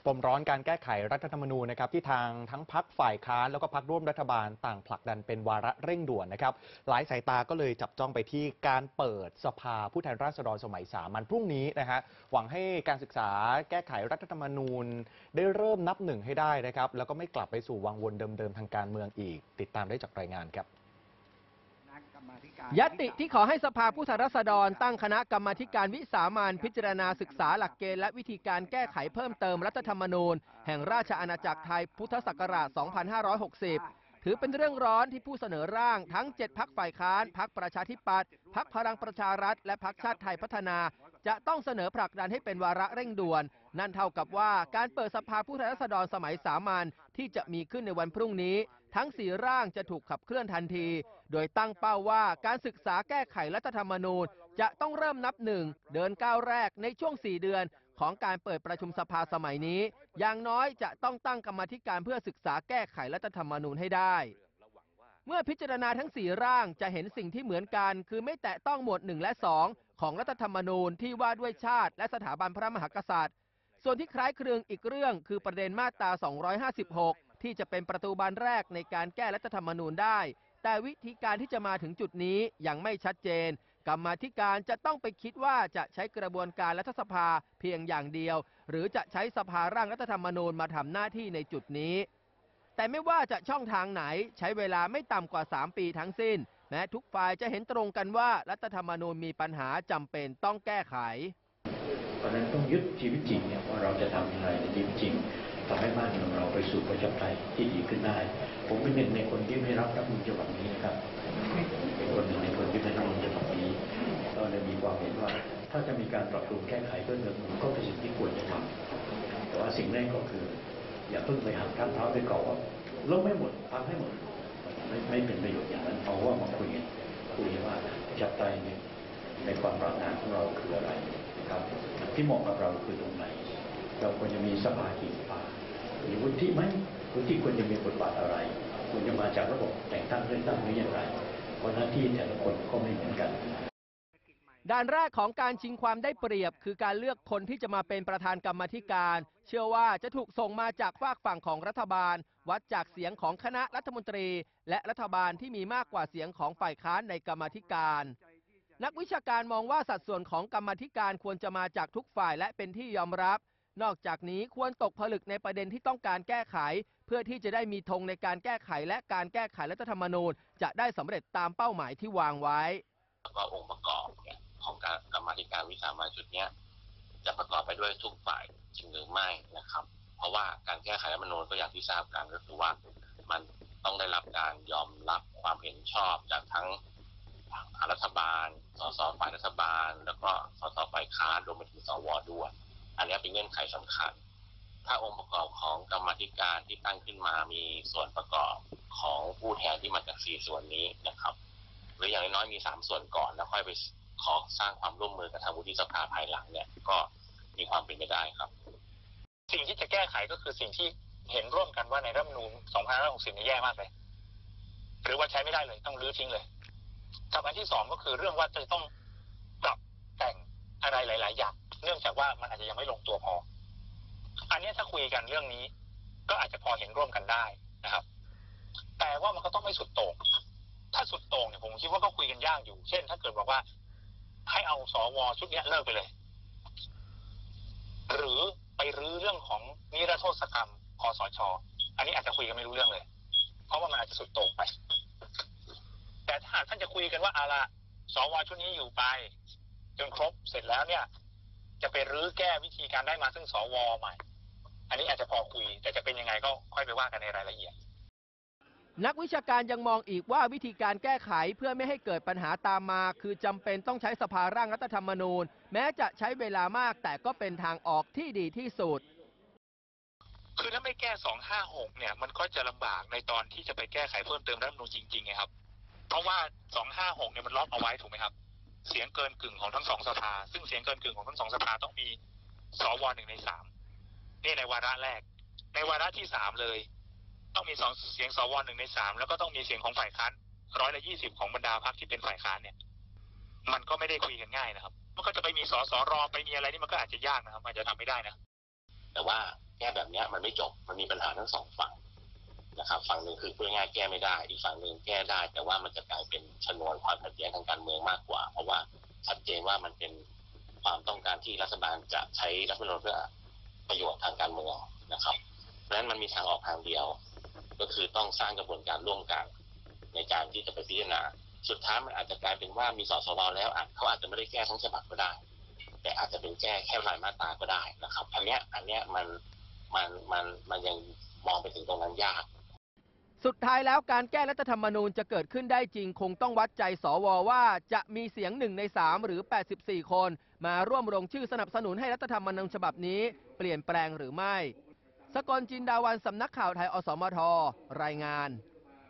ปมร้อนการแก้ไขรัฐธรรมนูญนะครับที่ทางทั้งพรรคฝ่ายค้านแล้วก็พรรคร่วมรัฐบาลต่างผลักดันเป็นวาระเร่งด่วนนะครับหลายสายตาก็เลยจับจ้องไปที่การเปิดสภาผู้แทนราษฎรสมัยสามัญพรุ่งนี้นะฮะหวังให้การศึกษาแก้ไขรัฐธรรมนูญได้เริ่มนับหนึ่งให้ได้นะครับแล้วก็ไม่กลับไปสู่วังวนเดิมๆทางการเมืองอีกติดตามได้จากรายงานครับญัตติที่ขอให้สภาผู้แทนราษฎรตั้งคณะกรรมาการวิสามัญพิจารณาศึกษาหลักเกณฑ์และวิธีการแก้ไขเพิ่มเติมรัฐธรรมนูญแห่งราชอาณาจักรไทยพุทธศักราช 2560 ถือเป็นเรื่องร้อนที่ผู้เสนอร่างทั้ง 7 พรรคฝ่ายค้าน พรรคประชาธิปัตย์ พรรคพลังประชารัฐ และพรรคชาติไทยพัฒนา จะต้องเสนอผลักดันให้เป็นวาระเร่งด่วน นั่นเท่ากับว่าการเปิดสภาผู้แทนราษฎรสมัยสามัญที่จะมีขึ้นในวันพรุ่งนี้ทั้ง 4 ร่างจะถูกขับเคลื่อนทันที โดยตั้งเป้าว่าการศึกษาแก้ไขรัฐธรรมนูญจะต้องเริ่มนับหนึ่งเดินก้าวแรกในช่วง 4 เดือนของการเปิดประชุมสภาสมัยนี้อย่างน้อยจะต้องตั้งกรรมาธิการเพื่อศึกษาแก้ไขรัฐธรรมนูญให้ได้เมื่อพิจารณาทั้ง 4 ร่างจะเห็นสิ่งที่เหมือนกันคือไม่แตะต้องหมวด 1 และ 2 ของรัฐธรรมนูญที่ว่าด้วยชาติและสถาบันพระมหากษัตริย์ส่วนที่คล้ายคลึงอีกเรื่องคือประเด็นมาตรา 256 ที่จะเป็นประตูบานแรกในการแก้รัฐธรรมนูญได้แต่วิธีการที่จะมาถึงจุดนี้ยังไม่ชัดเจนกรรมาธิการจะต้องไปคิดว่าจะใช้กระบวนการรัฐสภาเพียงอย่างเดียวหรือจะใช้สภาร่างรัฐธรรมนูญมาทำหน้าที่ในจุดนี้แต่ไม่ว่าจะช่องทางไหนใช้เวลาไม่ต่ำกว่า 3 ปีทั้งสิ้นแม้ทุกฝ่ายจะเห็นตรงกันว่ารัฐธรรมนูญมีปัญหาจำเป็นต้องแก้ไขเพราะนั้นต้องยึดชีวิตจริงเนี่ยว่าเราจะทำอย่างไรในชีวิตจริงทำให้บ้านเมืองเราไปสู่ประชาธิปไตยที่ดีขึ้นได้ผมเป็นหนึ่งในคนที่ไม่รับรัฐธรรมนูญฉบับนี้นะครับเป็นคนหนึ่งในคนที่ไม่รับรัฐธรรมนูญฉบับนี้ก็เลยมีความเห็นว่าถ้าจะมีการปรับปรุงแก้ไขเพิ่มเติมก็เป็นสิ่งที่ควรจะทำแต่ว่าสิ่งแรกก็คืออย่าเพิ่งไปหักข้างเท้าไปก่อนว่าลบไม่หมดพังให้หมดไม่เป็นประโยชน์อย่างนั้นเอาว่ามาคุยว่าประชาธิปไตยในความปรารถนาของเราคืออะไรครับที่เหมาะกับเราคือตรงไหนเราควรจะมีสภากี่สภามีวุฒิไหมวุฒิควรจะมีบทบาทอะไรควรจะมาจากระบบแต่งตั้งเลือกตั้งหรืออย่างไรเพราะหน้าที่แต่ละคนก็ไม่เหมือนกันด้านแรกของการชิงความได้เปรียบคือการเลือกคนที่จะมาเป็นประธานกรรมาธิการเชื่อว่าจะถูกส่งมาจากฝากฝั่งของรัฐบาลวัดจากเสียงของคณะรัฐมนตรีและรัฐบาลที่มีมากกว่าเสียงของฝ่ายค้านในกรรมาธิการนักวิชาการมองว่าสัดส่วนของกรรมาธิการควรจะมาจากทุกฝ่ายและเป็นที่ยอมรับนอกจากนี้ควรตกผลึกในประเด็นที่ต้องการแก้ไขเพื่อที่จะได้มีธงในการแก้ไขและการแก้ไขรัฐธรรมนูญจะได้สำเร็จตามเป้าหมายที่วางไว้ว่าองค์ประกอบของการกรรมาธิการวิสามัญชุดนี้จะประกอบไปด้วยทุกฝ่ายจริงหรือไม่นะครับเพราะว่าการแก้ไขรัฐธรรมนูญก็อย่างที่ทราบกันก็คือว่ามันต้องได้รับการยอมรับความเห็นชอบจากทั้งรัฐบาลสสฝ่ายรัฐบาลแล้วก็สสฝ่ายค้านรวมไปถึงสวด้วยอันนี้เป็นเงื่อนไขสำคัญถ้าองค์ประกอบของกรรมาธิการที่ตั้งขึ้นมามีส่วนประกอบของผู้แทนที่มาจาก4ส่วนนี้นะครับหรืออย่างน้อยมี3ส่วนก่อนแล้วค่อยไปขอสร้างความร่วมมือกับทางวุฒิสภาภายหลังเนี่ยก็มีความเป็นไปได้ครับสิ่งที่จะแก้ไขก็คือสิ่งที่เห็นร่วมกันว่าในรัฐธรรมนูญ 2560 นี่แย่มากเลยหรือว่าใช้ไม่ได้เลยต้องรื้อทิ้งเลยกับอันที่2ก็คือเรื่องว่าจะต้องปรับแต่งอะไรหลายๆอย่างเนื่องจากว่ามันอาจจะยังไม่ลงตัวพออันนี้ถ้าคุยกันเรื่องนี้ก็อาจจะพอเห็นร่วมกันได้นะครับแต่ว่ามันก็ต้องไม่สุดโต่งถ้าสุดโต่งเนี่ยผมคิดว่าก็คุยกันยากอยู่เช่นถ้าเกิดบอกว่าให้เอาสวชุดนี้เลิกไปเลยหรือไปรื้อเรื่องของนิรโทษกรรมคสช.อันนี้อาจจะคุยกันไม่รู้เรื่องเลยเพราะว่ามันอาจจะสุดโต่งไปแต่ถ้าท่านจะคุยกันว่าเอาละสวชุดนี้อยู่ไปจนครบเสร็จแล้วเนี่ยจะไปรื้อแก้วิธีการได้มาซึ่งสวใหม่อันนี้อาจจะพอคุยแต่จะเป็นยังไงก็ค่อยไปว่ากันในรายละเอียดนักวิชาการยังมองอีกว่าวิธีการแก้ไขเพื่อไม่ให้เกิดปัญหาตามมาคือจำเป็นต้องใช้สภาร่างรัฐธรรมนูญแม้จะใช้เวลามากแต่ก็เป็นทางออกที่ดีที่สุดคือถ้าไม่แก้256เนี่ยมันก็จะลำบากในตอนที่จะไปแก้ไขเพิ่มเติมรัฐธรรมนูญจริงๆไงครับเพราะว่า256เนี่ยมันล็อกเอาไว้ถูกไหมครับเสียงเกินกึ่งของทั้ง2สภาซึ่งเสียงเกินกึ่งของทั้ง2สภาต้องมีสว1 ใน 3นี่ในวาระแรกในวาระที่3เลยต้องมีเสียงสว1 ใน 3แล้วก็ต้องมีเสียงของฝ่ายค้าน120ของบรรดาพรรคที่เป็นฝ่ายค้านเนี่ยมันก็ไม่ได้คุยกันง่ายนะครับมันก็จะไปมีสสรไปมีอะไรนี่มันก็อาจจะยากนะครับอาจจะทำไม่ได้นะแต่ว่าแก้แบบเนี้ยมันไม่จบมันมีปัญหาทั้งสองฝั่งนะครับฝั่งหนึ่งคือพูดง่ายๆแก้ไม่ได้อีกฝั่งหนึ่งแก้ได้แต่ว่ามันจะกลายเป็นชนวนความขัดแย้งทางการเมืองมากกว่าเพราะว่าชัดเจนว่ามันเป็นความต้องการที่รัฐบาลจะใช้รัฐธรรมนูญเพื่อประโยชน์ทางการเมืองนะครับเพราะฉะนั้นมันมีทางออกทางเดียวก็คือต้องสร้างกระบวนการร่วมกันในการที่จะไปพิจารณาสุดท้ายมันอาจจะกลายเป็นว่ามีสสวแล้วเขาอาจจะไม่ได้แก้ทั้งฉบับก็ได้แต่อาจจะเป็นแก้แค่รายมาตราก็ได้นะครับอันเนี้ยมันยังมองไปถึงตรงนั้นยากสุดท้ายแล้วการแก้รัฐธรรมนูญจะเกิดขึ้นได้จริงคงต้องวัดใจสวว่าจะมีเสียง1 ใน 3หรือ84 คนมาร่วมลงชื่อสนับสนุนให้รัฐธรรมนูญฉบับนี้เปลี่ยนแปลงหรือไม่สกลจินดาวันสำนักข่าวไทยอสมทรายงาน